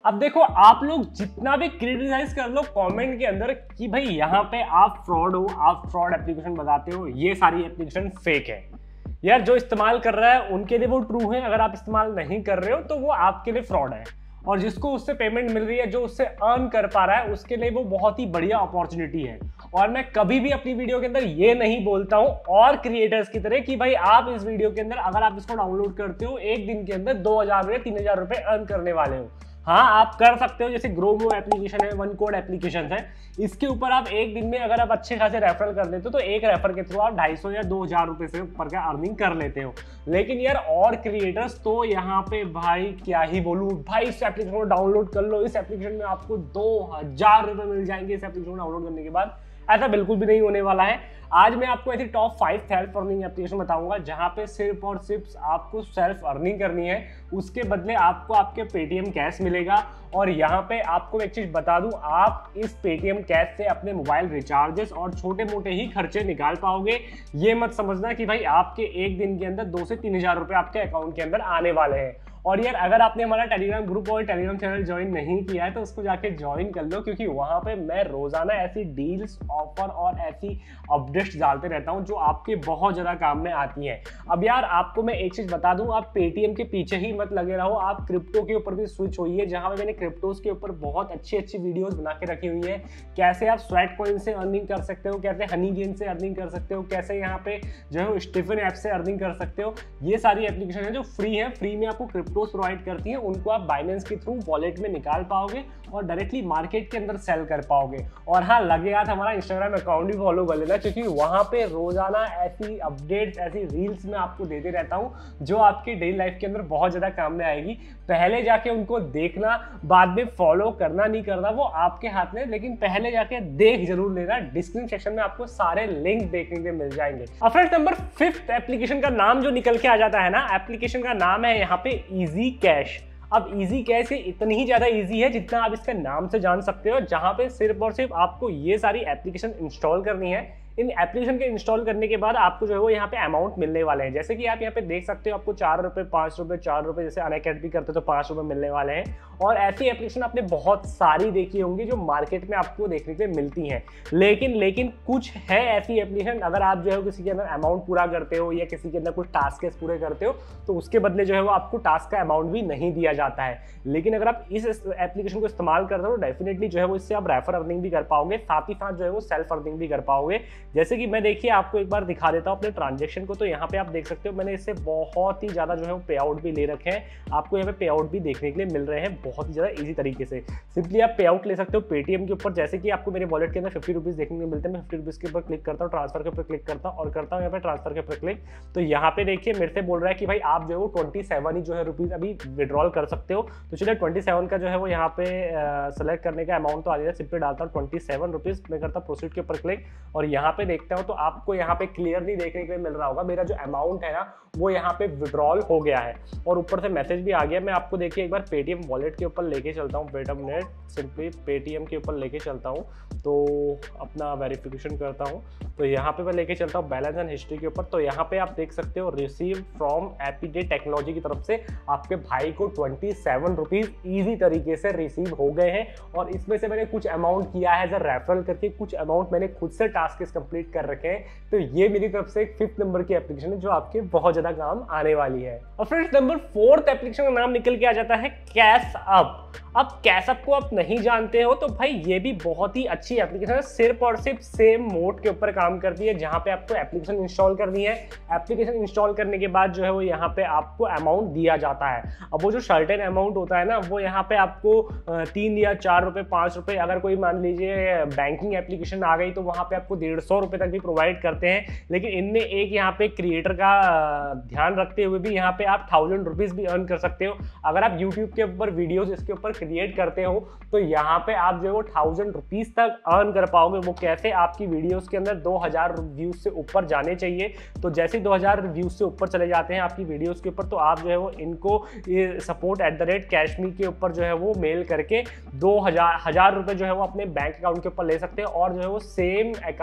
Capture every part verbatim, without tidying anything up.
अब देखो, आप लोग जितना भी क्रिटिसाइज कर लो कमेंट के अंदर कि भाई यहाँ पे आप फ्रॉड हो, आप फ्रॉड एप्लीकेशन बताते हो, ये सारी एप्लीकेशन फेक है। यार जो इस्तेमाल कर रहा है उनके लिए वो ट्रू है, अगर आप इस्तेमाल नहीं कर रहे हो तो वो आपके लिए फ्रॉड है। और जिसको उससे पेमेंट मिल रही है, जो उससे अर्न कर पा रहा है, उसके लिए वो बहुत ही बढ़िया अपॉर्चुनिटी है। और मैं कभी भी अपनी वीडियो के अंदर ये नहीं बोलता हूं और क्रिएटर्स की तरह कि भाई आप इस वीडियो के अंदर अगर आप इसको डाउनलोड करते हो एक दिन के अंदर दो हजार रुपये तीन हजार रुपये अर्न करने वाले हो। हाँ, आप कर सकते हो, जैसे ग्रोमो एप्लीकेशन है, वन कोड एप्लीकेशन है, इसके ऊपर आप एक दिन में अगर आप अच्छे खासे रेफरल कर लेते हो तो एक रेफर के थ्रू आप ढाई सौ या दो हजार रुपए से ऊपर का अर्निंग कर लेते हो। लेकिन यार और क्रिएटर्स तो यहाँ पे भाई क्या ही बोलूं, भाई इस एप्लीकेशन को डाउनलोड कर लो, इस एप्लीकेशन में आपको दो हजार रुपए मिल जाएंगे इस एप्लीकेशन को डाउनलोड करने के बाद। ऐसा बिल्कुल भी नहीं होने वाला है। आज मैं आपको ऐसी top five self earning application बताऊंगा जहां पे सिर्फ और सिर्फ आपको सेल्फ अर्निंग करनी है, उसके बदले आपको आपके पेटीएम कैश मिलेगा। और यहाँ पे आपको एक चीज बता दूं, आप इस पेटीएम कैश से अपने मोबाइल रिचार्जेस और छोटे मोटे ही खर्चे निकाल पाओगे। ये मत समझना कि भाई आपके एक दिन के अंदर दो से तीन हजार रुपए आपके अकाउंट के अंदर आने वाले हैं। और यार अगर आपने हमारा टेलीग्राम ग्रुप और टेलीग्राम चैनल ज्वाइन नहीं किया है तो उसको जाके ज्वाइन कर लो, क्योंकि वहां पे मैं रोजाना ऐसी डील्स, ऑफर और ऐसी अपडेट्स डालते रहता हूं जो आपके बहुत ज्यादा काम में आती हैं। अब यार आपको मैं एक चीज बता दूं, आप पेटीएम के पीछे ही मत लगे रहो, आप क्रिप्टो के ऊपर भी स्विच होइए, जहां पे मैंने क्रिप्टोज के ऊपर बहुत अच्छी अच्छी वीडियोस बना के रखी हुई है। कैसे आप स्वेट कॉइन से अर्निंग कर सकते हो, कैसे हनी गेन से अर्निंग कर सकते हो, कैसे यहाँ पे जो है स्टीफन ऐप से अर्निंग कर सकते हो। ये सारी एप्लीकेशन है जो फ्री है, फ्री में आपको क्रिप्टो प्रोवाइड करती है, उनको आप बाइनेंस के थ्रू वॉलेट में निकाल पाओगे और डायरेक्टली मार्केट के अंदर सेल कर पाओगे। और हाँ, लगे हाथ हमारा इंस्टाग्राम अकाउंट भी फॉलो कर लेना, क्योंकि वहां पे रोजाना ऐसी अपडेट्स, ऐसी रील्स मैं आपको देते रहता हूं जो आपकी डेली लाइफ के अंदर बहुत ज्यादा काम में आएगी। पहले जाके उनको देखना, बाद में फॉलो करना नहीं करना वो आपके हाथ में, लेकिन पहले जाके देख जरूर लेना। डिस्क्रिप्शन सेक्शन में आपको सारे लिंक देखने के मिल जाएंगे। अब फ्रेंड्स, नंबर फिफ्थ एप्लीकेशन का नाम जो निकल के आ जाता है ना, एप्लीकेशन का नाम है यहाँ पे इजी कैश। अब इजी कैश ये इतनी ही ज्यादा इजी है जितना आप इसके नाम से जान सकते हो, जहां पे सिर्फ और सिर्फ आपको ये सारी एप्लीकेशन इंस्टॉल करनी है। इन एप्लीकेशन के इंस्टॉल करने के बाद आपको जो है वो यहाँ पे अमाउंट मिलने वाले हैं। जैसे कि आप यहाँ पे देख सकते हो, आपको चार रुपए, पाँच रुपए, चार रुपए, जैसे अनअकैडमी करते तो पाँच रुपए मिलने वाले हैं। और ऐसी एप्लीकेशन आपने बहुत सारी देखी होंगी जो मार्केट में आपको देखने के मिलती हैं। लेकिन लेकिन कुछ है ऐसी एप्लीकेशन, अगर आप जो है किसी के अंदर अमाउंट पूरा करते हो या किसी के अंदर कुछ टास्क पूरे करते हो तो उसके बदले जो है वो आपको टास्क का अमाउंट भी नहीं दिया जाता है। लेकिन अगर आप इस एप्लीकेशन को इस्तेमाल करते हो तो डेफिनेटली जो है वो इससे आप रेफर अर्निंग भी कर पाओगे, साथ ही साथ जो है वो सेल्फ अर्निंग भी कर पाओगे। जैसे कि मैं देखिए आपको एक बार दिखा देता हूँ अपने ट्रांजेक्शन को। तो यहाँ पे आप देख सकते हो मैंने इससे बहुत ही ज्यादा जो है वो पे आउट भी ले रखे हैं। आपको यहाँ पे पे आउट भी देखने के लिए मिल रहे हैं बहुत ही ज्यादा इजी तरीके से। सिंपली आप पे आउट ले सकते हो पेटीएम के ऊपर। जैसे कि आपको मेरे वॉलेट के अंदर फिफ्टी रुपीज देखने को मिलते हैं, मैं फिफ्टी रुपीज के ऊपर क्लिक करता हूँ, ट्रांसफर के ऊपर क्लिक करता हूँ और करता हूँ यहाँ पे ट्रांसफर के ऊपर क्लिक। तो यहाँ पे देखिए मेरे से बोल रहा है कि भाई आप जो है वो ट्वेंटी सेवन ही जो है रुपीज अभी विड्रॉल कर सकते हो। तो चलिए ट्वेंटी सेवन का जो है वो यहाँ पे सेलेक्ट करने का अमाउंट तो आ जाएगा, सिंपली डालता हूँ ट्वेंटी सेवन रुपीज, मैं करता हूँ प्रोसीड के ऊपर क्लिक और यहाँ पे देखता हूँ तो आपको यहाँ पे क्लियरली देखने के लिए मिल रहा होगा मेरा जो अमाउंट है ना वो यहाँ पे विड्रॉल हो गया है और ऊपर से मैसेज भी आ गया। मैं आपको देखिए एक बार पेटीएम वॉलेट के ऊपर लेके चलता हूँ, wait a minute, simply Paytm के ऊपर लेके चलता हूँ तो अपना वेरिफिकेशन करता हूँ। तो यहाँ पे मैं लेके चलता हूँ बैलेंस एंड हिस्ट्री के ऊपर। तो यहाँ पे आप देख सकते हो रिसीव फ्रॉम एपीडे टेक्नोलॉजी की तरफ से आपके भाई को ट्वेंटी सेवन रुपीज ईजी तरीके से रिसीव हो गए हैं। और इसमें से मैंने कुछ अमाउंट किया है एज अ रेफरल करके, कुछ अमाउंट मैंने खुद से टास्क कंप्लीट कर रखे हैं। तो ये मेरी तरफ से एक फिफ्थ नंबर की एप्लीकेशन है जो आपके बहुत ज्यादा काम आने वाली है। और फ्रेंड्स नंबर फोर्थ एप्लीकेशन का नाम निकल के आ जाता है कैश अप। अब कैश अप को आप नहीं जानते हो तो भाई ये भी बहुत ही अच्छी एप्लीकेशन है, सिर्फ और सिर्फ सेम मोड के ऊपर काम करती है जहां पे आपको एप्लीकेशन इंस्टॉल करनी है। एप्लीकेशन इंस्टॉल करने के बाद जो है वो यहाँ पे आपको अमाउंट दिया जाता है। अब वो जो सर्टेन अमाउंट होता है ना वो यहाँ पे आपको तीन या चार रुपए, पांच रुपए, अगर कोई मान लीजिए बैंकिंग एप्लीकेशन आ गई तो वहां पे आपको डेढ़ सौ रुपए तक भी प्रोवाइड करते हैं। लेकिन इनमें एक यहाँ पे क्रिएटर का ध्यान रखते हुए भी यहाँ पे आप थाउजेंड रुपीज भी अर्न कर सकते हो। अगर आप यूट्यूब के ऊपर वीडियोस इसके ऊपर क्रिएट करते हो तो यहाँ पे आप जो है वो थाउजेंड रुपीज तक अर्न कर पाओगे। वो कैसे, आपकी वीडियोस के अंदर दो हजार व्यूज से ऊपर जाने चाहिए। तो जैसे दो हजार व्यूज से ऊपर चले जाते हैं आपकी वीडियोस के ऊपर तो आप जो है वो इनको ये support at the rate cashme के ऊपर जो है वो मेल करके दो हजार हजार रुपए जो है वो अपने बैंक अकाउंट के ऊपर ले सकते हैं और जो है वो सेम अकाउंट से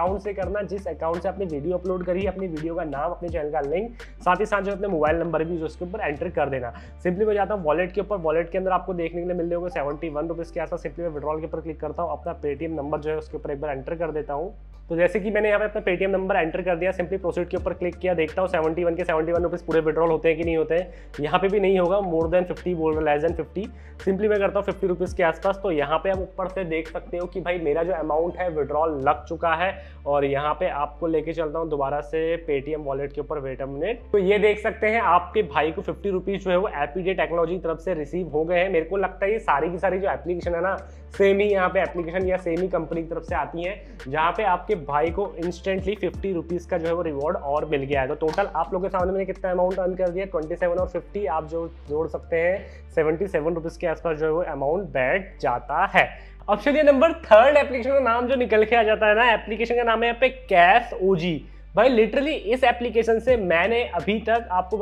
करना, जिस अकाउंट से आपने वीडियो अपलोड करी, अपनी वीडियो का नाम, अपने चैनल का लिंक, साथ ही साथ जो अपने मोबाइल नंबर भी जो उसके ऊपर एंटर कर देना। सिंपली मैं जाता हूँ वॉलेट के ऊपर, वॉलेट के अंदर आपको देखने के लिए मिल रहे होंगे सेवेंटी वन रुपीज़ के आसपास। सिंपली मैं विड्रॉल के ऊपर क्लिक करता हूँ, अपना पेटीएम नंबर जो है उसके ऊपर एक बार एंटर कर देता हूँ। तो जैसे कि मैंने यहाँ पे अपना पेटीएम नंबर एंटर कर दिया, सिंपली प्रोसीड के ऊपर क्लिक किया, देखता हूँ सेवेंटी वन के सेवेंटी वन रुपीज़ पूरे विड्रॉल होते हैं कि नहीं होते हैं। यहाँ पे भी नहीं होगा, मोर देन फिफ्टी बोल रहा, लेस देन फिफ्टी। सिंपली मैं करता हूँ फिफ्टी रुपीज़ के आसपास। तो यहाँ पे आप ऊपर से देख सकते हो कि भाई मेरा जो अमाउंट है विड्रॉल लग चुका है। और यहाँ पे आपको लेके चलता हूँ दोबारा से पेटीएम वॉलेट के ऊपर, वेट अ मिनट। तो ये देख सकते हैं आपके भाई को फिफ्टी रुपीज़ जो है वो एपीडे टेक्नोलॉजी तरफ से रिसीव हो गए हैं। मेरे को लगता है ये सारी की सारी जो एप्लीकेशन है ना, सेम ही यहाँ पे एप्लीकेशन या सेम ही कंपनी की तरफ से आती है, जहाँ पे आपके भाई को इंस्टेंटली फिफ्टी रुपीज़ का जो है वो रिवॉर्ड और मिल गया है। तो टोटल आप लोगों के सामने मैंने कितना अमाउंट अर्न कर दिया, ट्वेंटी सेवन और फिफ्टी आप जो जोड़ सकते हैं, सेवेंटी सेवन रुपीज़ के आसपास जो है वो अमाउंट बैठ जाता है। अब चलिए नंबर थर्ड एप्लीकेशन का नाम जो निकल के आ जाता है ना, एप्लीकेशन का नाम है यहाँ पे कैश ओजी। भाई लिटरली इस एप्लीकेशन से मैंने अभी तक आपको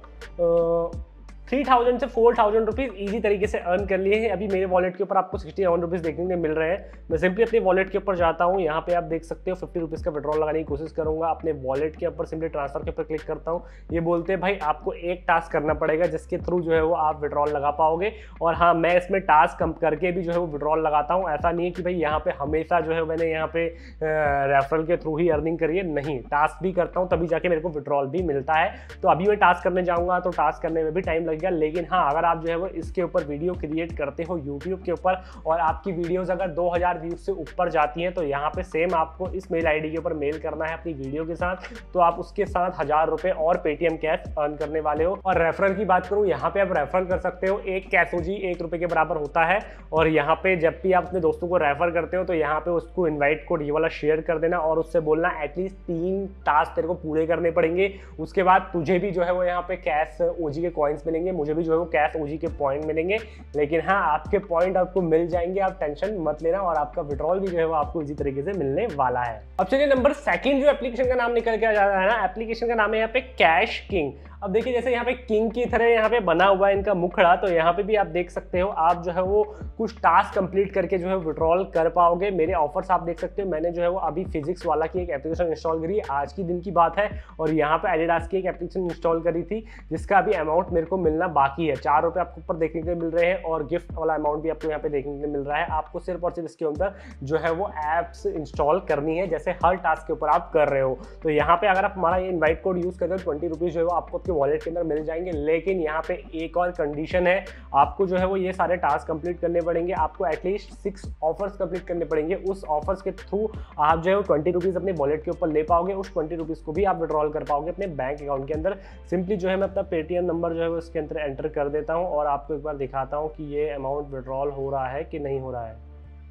बताऊं थ्री थाउजेंड से फोर थाउजेंड रुपीज़ ईजी तरीके से अर्न कर लिए हैं। अभी मेरे वॉलेट के ऊपर आपको सिक्सटी सेवन रुपीज़ देखने को मिल रहे हैं। मैं सिंपली अपने वॉलेट के ऊपर जाता हूँ, यहाँ पे आप देख सकते हो फिफ्टी रुपीज़ का विड्रॉल लगाने की कोशिश करूँगा। अपने वॉलेट के ऊपर सिंपली ट्रांसफर के ऊपर क्लिक करता हूँ। ये बोलते हैं भाई आपको एक टास्क करना पड़ेगा जिसके थ्रू जो है वो आप विड्रॉल लगा पाओगे। और हाँ, मैं इसमें टास्क कम करके भी जो है वो विड्रॉल लगाता हूँ। ऐसा नहीं है कि भाई यहाँ पे हमेशा जो है मैंने यहाँ पे रेफरल के थ्रू ही अर्निंग करी है, नहीं, टास्क भी करता हूँ तभी जाके मेरे को विड्रॉल भी मिलता है। तो अभी मैं टास्क करने जाऊँगा तो टास्क करने में भी टाइम लगेगा, लेकिन हाँ अगर आप जो है वो इसके ऊपर वीडियो क्रिएट करते हो यूट्यूब के ऊपर और आपकी वीडियोस अगर दो हज़ार व्यूज से ऊपर जाती हैं, तो यहाँ पे सेम आपको इस मेल आईडी के ऊपर मेल करना है अपनी वीडियो के साथ। तो आप उसके साथ हजार रुपए और पेटीएम कैश अर्न करने वाले हो। और रेफरल की बात करूँ, यहाँ पे आप रेफर कर सकते हो, एक कैशोजी एक रुपए के बराबर होता है। और यहाँ पे जब भी आप अपने दोस्तों को रेफर करते हो तो यहाँ पे उसको इन्वाइट कोड ये वाला शेयर कर देना और उससे बोलना एटलीस्ट तीन टास्क तेरे को पूरे करने पड़ेंगे, उसके बाद तुझे भी जो है वो यहाँ पे कैश ओजी के कॉइन्स मिलेंगे, मुझे भी जो है वो कैश ओजी के पॉइंट मिलेंगे। लेकिन हाँ, आपके पॉइंट आपको मिल जाएंगे, आप टेंशन मत लेना, और आपका विड्रॉल भी जो है वो आपको इसी तरीके से मिलने वाला है। अब चलिए नंबर सेकंड जो एप्लीकेशन का नाम निकल के आ जाता है ना, एप्लीकेशन का नाम है यहाँ पे कैश किंग। अब देखिए जैसे यहाँ पे किंग की तरह यहाँ पे बना हुआ है इनका मुखड़ा, तो यहाँ पे भी आप देख सकते हो आप जो है वो कुछ टास्क कंप्लीट करके जो है विड्रॉल कर पाओगे। मेरे ऑफर्स आप देख सकते हो, मैंने जो है वो अभी फिजिक्स वाला की एक एप्लीकेशन इंस्टॉल करी, आज की दिन की बात है, और यहाँ पे एडिडास की एक एप्लीकेशन इंस्टॉल करी थी जिसका अभी अमाउंट मेरे को मिलना बाकी है। चार रुपये आपको ऊपर देखने के लिए मिल रहे हैं और गिफ्ट वाला अमाउंट भी आपको यहाँ पे देखने के लिए मिल रहा है। आपको सिर्फ और सिर्फ इसके अंदर जो है वो एप्स इंस्टॉल करनी है, जैसे हर टास्क के ऊपर आप कर रहे हो। तो यहाँ पे अगर आप हमारा ये इन्वाइट कोड यूज करते हो, ट्वेंटी रुपीज जो है वो आपको आपके वॉलेट के अंदर मिल जाएंगे। लेकिन यहाँ पे एक और कंडीशन है, आपको जो है वो ये सारे टास्क कंप्लीट करने पड़ेंगे, आपको एटलीस्ट सिक्स ऑफर्स कंप्लीट करने पड़ेंगे। उस ऑफर्स के थ्रू आप जो है वो ट्वेंटी रुपीज अपने वॉलेट के ऊपर ले पाओगे, उस ट्वेंटी रुपीज को भी आप विड्रॉल कर पाओगे अपने बैंक अकाउंट के अंदर। सिंपली जो है मैं अपना पेटीएम नंबर जो है वो इसके अंदर एंटर कर देता हूँ और आपको एक बार दिखाता हूँ कि ये अमाउंट विड्रॉल हो रहा है कि नहीं हो रहा है।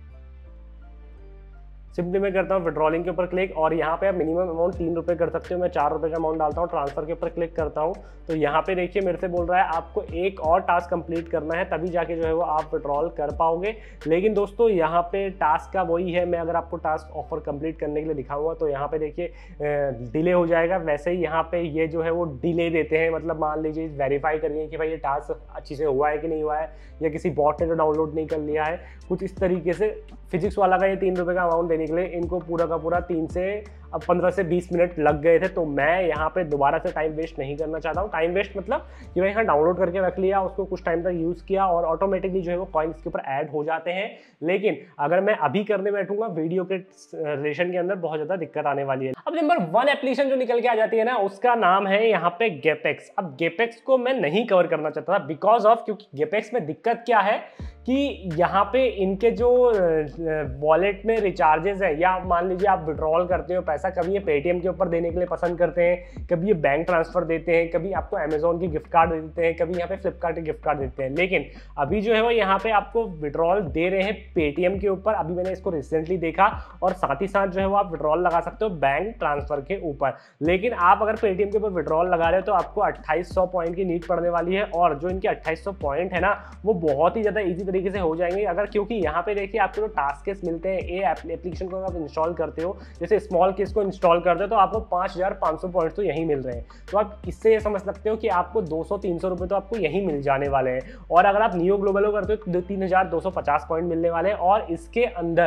सिंपली मैं करता हूँ विड्रॉलिंग के ऊपर क्लिक, और यहाँ पे आप मिनिमम अमाउंट तीन रुपये कर सकते हो। मैं चार रुपये का अमाउंट डालता हूँ, ट्रांसफर के ऊपर क्लिक करता हूँ। तो यहाँ पे देखिए मेरे से बोल रहा है आपको एक और टास्क कंप्लीट करना है, तभी जाके जो है वो आप विड्रॉल कर पाओगे। लेकिन दोस्तों यहाँ पे टास्क का वही है, मैं अगर आपको टास्क ऑफर कंप्लीट करने के लिए दिखाऊंगा तो यहाँ पे देखिए डिले हो जाएगा। वैसे ही यहाँ पे ये जो है वो डिले देते हैं, मतलब मान लीजिए वेरीफाई करिए कि भाई ये टास्क अच्छी से हुआ है कि नहीं हुआ है, या किसी बॉट ने तो डाउनलोड नहीं कर लिया है, कुछ इस तरीके से। फिजिक्स वाला का ये तीन रुपये का अमाउंट देने के लिए इनको पूरा का पूरा तीन से अब पंद्रह से बीस मिनट लग गए थे। तो मैं यहाँ पे दोबारा से टाइम वेस्ट नहीं करना चाहता हूँ। टाइम वेस्ट मतलब कि भाई यहाँ डाउनलोड करके रख लिया, उसको कुछ टाइम तक यूज़ किया और ऑटोमेटिकली जो है वो कॉइन्स के ऊपर ऐड हो जाते हैं। लेकिन अगर मैं अभी करने बैठूंगा वीडियो के रिलेशन के अंदर बहुत ज़्यादा दिक्कत आने वाली है। अब नंबर वन एप्लीकेशन जो निकल के आ जाती है ना, उसका नाम है यहाँ पे गेपेक्स। अब गेपेक्स को मैं नहीं कवर करना चाहता था बिकॉज ऑफ, क्योंकि गेपेक्स में दिक्कत क्या है कि यहाँ पे इनके जो वॉलेट में रिचार्जेस है, या मान लीजिए आप विड्रॉल करते हो पैसा, कभी ये पेटीएम के ऊपर देने के लिए पसंद करते हैं, कभी ये बैंक ट्रांसफर देते हैं, कभी आपको अमेजोन की गिफ्ट कार्ड देते हैं, कभी यहाँ पे फ्लिपकार्ट के गिफ्ट कार्ड देते हैं। लेकिन अभी जो है वो यहाँ पे आपको विड्रॉल दे रहे हैं पेटीएम के ऊपर। अभी मैंने इसको रिसेंटली देखा, और साथ ही साथ जो है वो आप विड्रॉल लगा सकते हो बैंक ट्रांसफर के ऊपर। लेकिन आप अगर पेटीएम के ऊपर विड्रॉल लगा रहे हो तो आपको अट्ठाईस सौ पॉइंट की नीड पड़ने वाली है, और जो इनके अट्ठाईस सौ पॉइंट है ना, वो बहुत ही ज्यादा ईजी तरीके से हो जाएंगे अगर, क्योंकि यहाँ पे देखिए आपको जो टास्क केस मिलते हैं, ये एप्लीकेशन को आप इंस्टॉल करते हो, जैसे स्मॉल केस को इंस्टॉल करते हो तो आपको पाँच हज़ार पाँच सौ पॉइंट तो यहीं मिल रहे हैं। तो आप इससे ये समझ सकते हो कि आपको दो सौ तीन सौ रुपये तो आपको यहीं मिल जाने वाले हैं। और अगर आप नियो ग्लोबलो करते हो तो तीन हज़ार दो सौ पचास पॉइंट मिलने वाले हैं। और इसके अंदर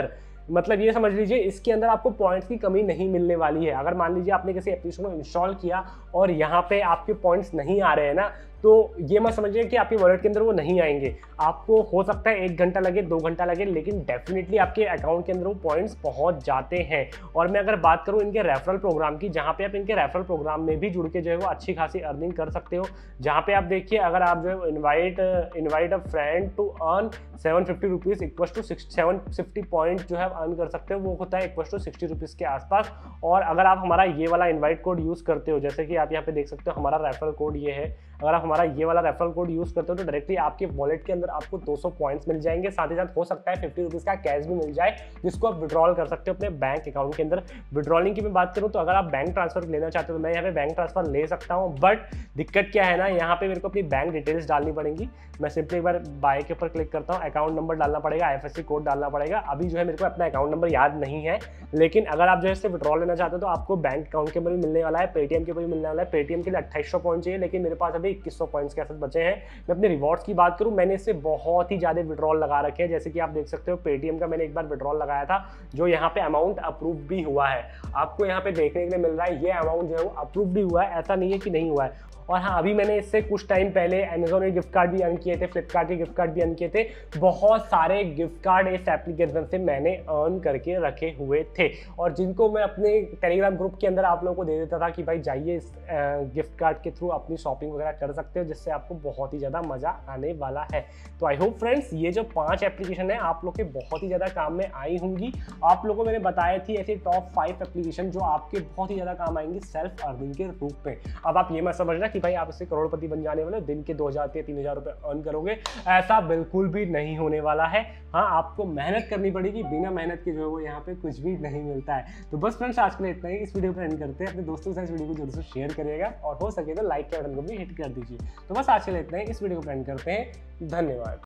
मतलब ये समझ लीजिए इसके अंदर आपको पॉइंट्स की कमी नहीं मिलने वाली है। अगर मान लीजिए आपने किसी एप्लीकेशन को इंस्टॉल किया और यहाँ पे आपके पॉइंट्स नहीं आ रहे हैं ना, तो ये मत समझिए कि आपके वॉलेट के अंदर वो नहीं आएंगे। आपको हो सकता है एक घंटा लगे, दो घंटा लगे, लेकिन डेफिनेटली आपके अकाउंट के अंदर वो पॉइंट्स पहुंच जाते हैं। और मैं अगर बात करूं इनके रेफरल प्रोग्राम की, जहां पे आप इनके रेफरल प्रोग्राम में भी जुड़ के जो है वो अच्छी खासी अर्निंग कर सकते हो। जहां पे आप देखिए, अगर आप जो है invite invite a friend to earn seven fifty rupees equal to seven fifty point जो है अर्न कर सकते हो, वो होता है इक्वल टू सिक्सटी रुपीज़ के आसपास। और अगर आप हमारा ये वाला इन्वाइट कोड यूज़ करते हो, जैसे कि आप यहाँ पे देख सकते हो हमारा रेफरल कोड ये है, अगर आप हमारा ये वाला रेफरल कोड यूज़ करते हो तो डायरेक्टली आपके वॉलेट के अंदर आपको दो सौ पॉइंट्स मिल जाएंगे। साथ ही साथ हो सकता है फिफ्टी रुपीज़ का कैश भी मिल जाए, जिसको आप विड्रॉल कर सकते हो अपने बैंक अकाउंट के अंदर। विड्रॉलिंग की मैं बात करूँ तो अगर आप बैंक ट्रांसफर लेना चाहते हो तो मैं यहाँ पे बैंक ट्रांसफर ले सकता हूँ, बट दिक्कत क्या है ना, यहाँ पे मेरे को अपनी बैंक डिटेल्स डालनी पड़ेंगी। मैं सिंपली एक बार बाय के ऊपर क्लिक करता हूँ, अकाउंट नंबर डालना पड़ेगा, I F S C code डालना पड़ेगा। अभी जो है मेरे को अपना अकाउंट नंबर याद नहीं है, लेकिन अगर आप जो है इससे विड्रॉल लेना चाहते हो तो आपको बैंक अकाउंट के ऊपर भी मिलने वाला है, पेटीएम के ऊपर भी मिलने वाला है। पेटीएम के लिए अट्ठाईस सौ पॉइंट चाहिए, लेकिन मेरे पास अभी इक्कीस सौ पॉइंट्स के साथ बचे हैं। मैं अपने रिवॉर्ड्स की बात करूं, मैंने इससे बहुत ही ज्यादा विड्रॉल लगा रखे हैं। जैसे कि आप देख सकते हो पेटीएम का मैंने एक बार विड्रॉल लगाया था, जो यहाँ पे अमाउंट अप्रूव भी हुआ है। आपको यहाँ पे देखने के लिए मिल रहा है ये अमाउंट जो है वो अप्रूव भी हुआ है, ऐसा नहीं है कि नहीं हुआ है। और हाँ, अभी मैंने इससे कुछ टाइम पहले अमेजोन के गिफ्ट कार्ड भी अर्न किए थे, फ्लिपकार्ट के गिफ्ट कार्ड भी अर्न किए थे। बहुत सारे गिफ्ट कार्ड इस एप्लीकेशन से मैंने अर्न करके रखे हुए थे, और जिनको मैं अपने टेलीग्राम ग्रुप के अंदर आप लोगों को दे देता था कि भाई जाइए इस गिफ्ट कार्ड के थ्रू अपनी शॉपिंग वगैरह कर सकते हो, जिससे आपको बहुत ही ज़्यादा मज़ा आने वाला है। तो आई होप फ्रेंड्स ये जो पांच एप्लीकेशन है आप लोग के बहुत ही ज़्यादा काम में आई होंगी। आप लोगों को मैंने बताया थी ऐसे टॉप फाइव एप्लीकेशन जो आपके बहुत ही ज़्यादा काम आएंगी सेल्फ अर्निंग के रूप में। अब आप ये मत समझना कि भाई आप इससे करोड़पति बन जाने वाले, दिन के दो हजार या तीन हजार रुपए अर्न करोगे, ऐसा बिल्कुल भी नहीं होने वाला है। हाँ, आपको मेहनत करनी पड़ेगी, बिना मेहनत के जो है वो यहाँ पे कुछ भी नहीं मिलता है। तो बस फ्रेंड्स आज के लिए इतना ही, इस वीडियो पर एंड करते हैं। अपने दोस्तों के साथ इस वीडियो को जरूर से शेयर करिएगा, और हो सके तो लाइक के बटन को भी हिट कर दीजिए। तो बस आज के लिए इतना ही, इस वीडियो को एंड करते हैं। धन्यवाद।